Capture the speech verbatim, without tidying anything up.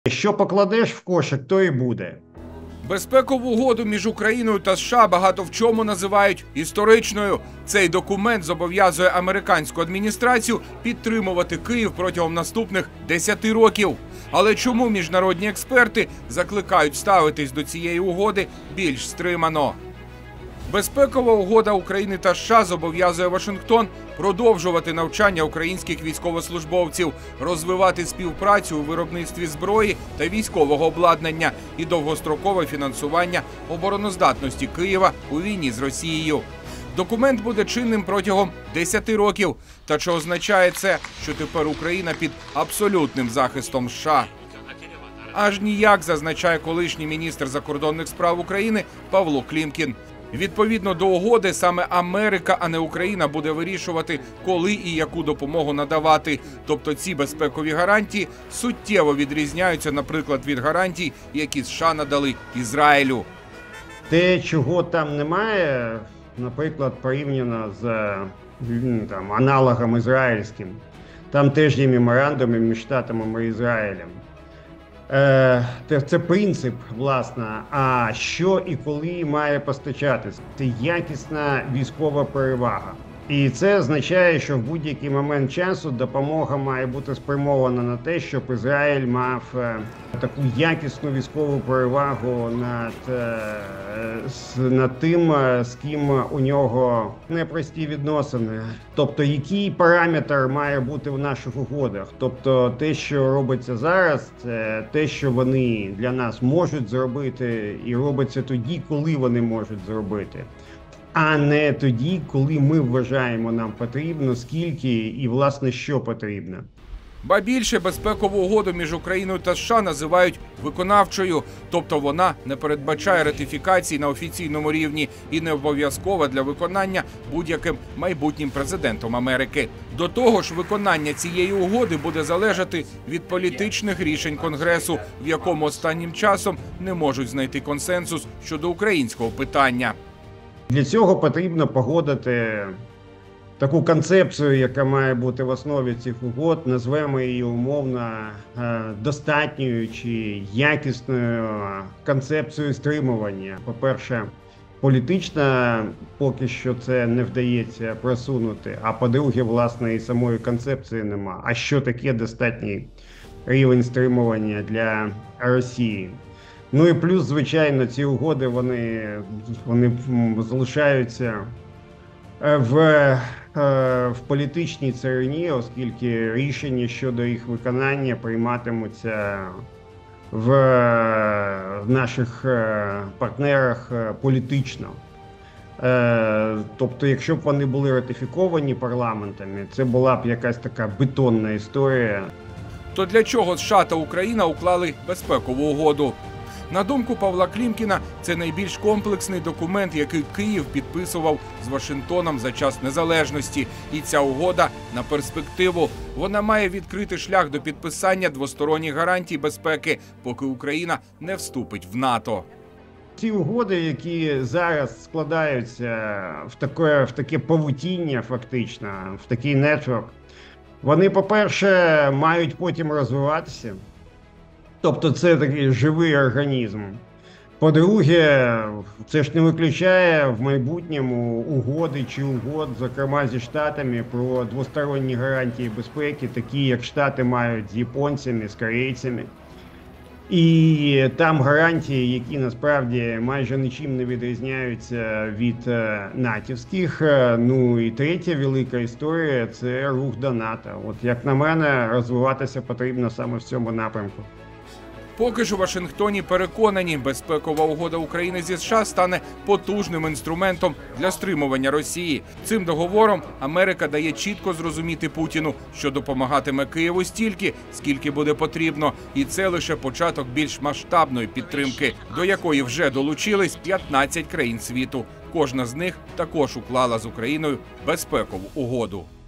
Що покладеш в кошик, то і буде. Безпекову угоду між Україною та США багато в чому називають історичною. Цей документ зобов'язує американську адміністрацію підтримувати Київ протягом наступних десяти років. Але чому міжнародні експерти закликають ставитись до цієї угоди більш стримано? Безпекова угода України та США зобов'язує Вашингтон продовжувати навчання українських військовослужбовців, розвивати співпрацю у виробництві зброї та військового обладнання і довгострокове фінансування обороноздатності Києва у війні з Росією. Документ буде чинним протягом десяти років. Та чи означає це, що тепер Україна під абсолютним захистом США? Аж ніяк, зазначає колишній міністр закордонних справ України Павло Клімкін. Відповідно до угоди, саме Америка, а не Україна, буде вирішувати, коли і яку допомогу надавати. Тобто ці безпекові гарантії суттєво відрізняються, наприклад, від гарантій, які США надали Ізраїлю. Те, чого там немає, наприклад, порівняно з там, аналогом ізраїльським, там теж є меморандуми між Штатами і Ізраїлем. Це принцип, власне, а що і коли має постачатись. Це якісна військова перевага. І це означає, що в будь-який момент часу допомога має бути спрямована на те, щоб Ізраїль мав таку якісну військову перевагу над, над тим, з ким у нього непрості відносини. Тобто, який параметр має бути в наших угодах. Тобто, те, що робиться зараз, це те, що вони для нас можуть зробити, і робиться тоді, коли вони можуть зробити. А не тоді, коли ми вважаємо, нам потрібно, скільки і, власне, що потрібно. Ба більше, безпекову угоду між Україною та США називають виконавчою. Тобто вона не передбачає ратифікації на офіційному рівні і не обов'язкова для виконання будь-яким майбутнім президентом Америки. До того ж, виконання цієї угоди буде залежати від політичних рішень Конгресу, в якому останнім часом не можуть знайти консенсус щодо українського питання. Для цього потрібно погодити таку концепцію, яка має бути в основі цих угод, назвемо її умовно достатньою чи якісною концепцією стримування. По-перше, політично поки що це не вдається просунути, а по-друге, власне, і самої концепції нема. А що таке достатній рівень стримування для Росії? Ну і плюс, звичайно, ці угоди, вони, вони залишаються в, в політичній царині, оскільки рішення щодо їх виконання прийматимуться в наших партнерах політично. Тобто, якщо б вони були ратифіковані парламентами, це була б якась така бетонна історія. То для чого США та Україна уклали безпекову угоду? На думку Павла Клімкіна, це найбільш комплексний документ, який Київ підписував з Вашингтоном за час незалежності. І ця угода на перспективу. Вона має відкрити шлях до підписання двосторонніх гарантій безпеки, поки Україна не вступить в НАТО. Ці угоди, які зараз складаються в таке, в таке павутіння, фактично, в такий нетворк, вони, по-перше, мають потім розвиватися. Тобто це такий живий організм. По-друге, це ж не виключає в майбутньому угоди чи угод, зокрема зі Штатами, про двосторонні гарантії безпеки, такі як Штати мають з японцями, з корейцями. І там гарантії, які насправді майже нічим не відрізняються від натівських. Ну і третя велика історія – це рух до НАТО. От як на мене, розвиватися потрібно саме в цьому напрямку. Поки ж у Вашингтоні переконані, безпекова угода України зі США стане потужним інструментом для стримування Росії. Цим договором Америка дає чітко зрозуміти Путіну, що допомагатиме Києву стільки, скільки буде потрібно. І це лише початок більш масштабної підтримки, до якої вже долучились п'ятнадцять країн світу. Кожна з них також уклала з Україною безпекову угоду.